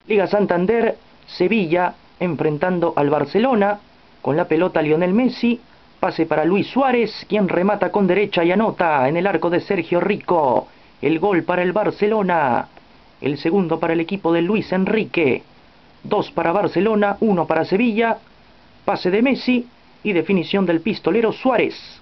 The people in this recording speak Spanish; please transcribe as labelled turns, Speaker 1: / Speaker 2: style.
Speaker 1: Liga Santander, Sevilla enfrentando al Barcelona. Con la pelota Lionel Messi. Pase para Luis Suárez, quien remata con derecha y anota en el arco de Sergio Rico. El gol para el Barcelona. El segundo para el equipo de Luis Enrique. 2 para Barcelona, 1 para Sevilla. Pase de Messi y definición del pistolero Suárez.